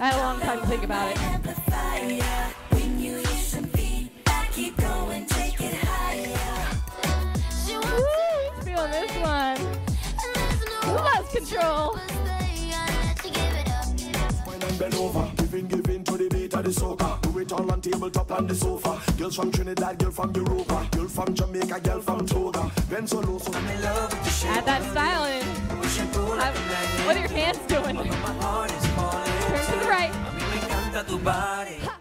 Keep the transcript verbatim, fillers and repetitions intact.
I had a long time to think about it. Woo, feeling this one. Who loves control? Bend over, giving, giving to the beat of the soca. Do it all on tabletop on the sofa. Girls from Trinidad, girl from Europa, girl from Jamaica, girl from Toga. Bend so low, so I'm in love with the shape. Add that style in. Have, what are your hands doing? Turn to the right.